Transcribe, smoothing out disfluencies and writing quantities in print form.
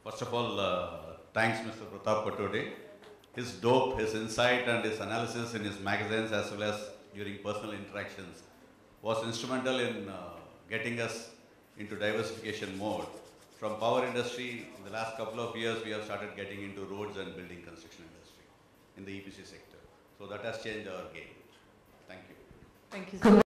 First of all, thanks Mr. Pratap Patode. His dope, his insight and his analysis in his magazines as well as during personal interactions was instrumental in getting us into diversification mode. From power industry, in the last couple of years, we have started getting into roads and building construction industry in the EPC sector. So that has changed our game. Thank you. Thank you so much.